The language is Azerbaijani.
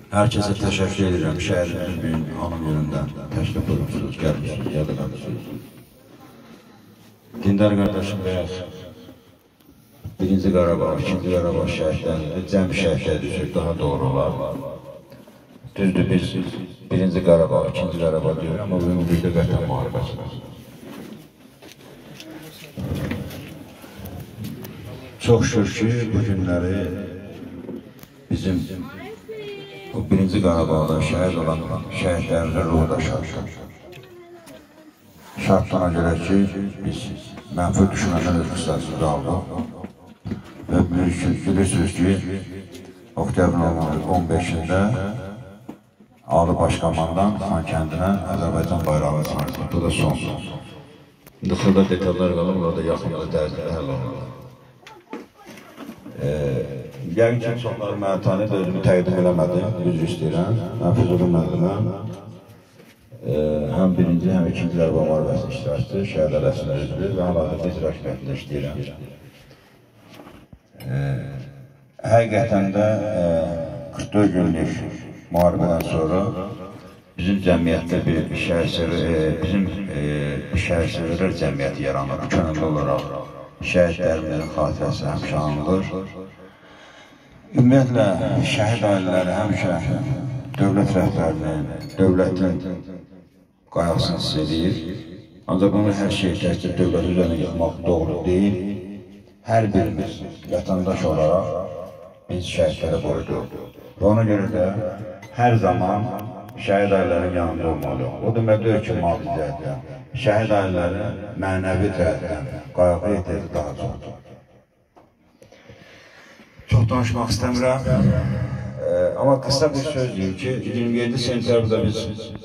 Herkese teşekkür ederim. Şehrimizin büyük anım yönünden teşrif olmuşsunuz, gelmişsiniz, yardım. Dindar kardeşim veya birinci Qarabağ, ikinci Qarabağ şəhidlərini, cəm şəhidlər düşür, daha doğru olar. Düzdür, biz birinci Qarabağ, ikinci Qarabağ diyor, ama bu mühürdə Vətən müharibəsi var. Çox şükür ki, bu günləri bizim bu birinci Qarabağda şəhid olan şəhidlərimizin ruhu da şart. Şartlarına görə ki, biz mənfi düşünədən özümüzsəsiz aldıq. Və bilirsiniz ki, oktyabrın 15-də Ali Başkomandan Xankəndinə Azərbaycan bayrağı çıxardı. Bu da sondur. İndi xırda detallar qalır, orada yaxında dərdə həll olmalı. Yəqin ki, çoxları mənə tanıyıb, özümü təqdim eləmədim, düz istəyirəm. Mən Füzuli müəlliməm. Həm birinci, həm ikinci Qarabağ müharibəsinin iştirakçısı, şəhid ailəsinin üzvü və hal-hazırda icra hakimiyyətində işləyirəm. Həqiqətən də 44 günlük müharibədən sonra bizim cəmiyyətdə bir şəhid-sevərlər cəmiyyəti yaranır. Könüllü olaraq şəhidlərimizin xatirəsi həmişə anılır. Ümumiyyətlə, şəhid ailələri həmişə dövlət rəhbərinin, dövlətin qayğısını hiss edir. Ancaq bunu hər şey təkcə dövlət üzərine yıxmaq doğru deyil. Hər birimiz vətəndaş olaraq biz şəhidlərə boyduq. Və ona görə də hər zaman şəhid ailələrinin yanında olmalıyıq. O demək deyil ki, maddi cəhətdən, şəhid ailələri mənəvi cəhətdən qayğı ehtiyacı daha çoxdur. Çox danışmaq istəmirəm. Amma qısa bir söz deyim ki, 27 sentyabda biz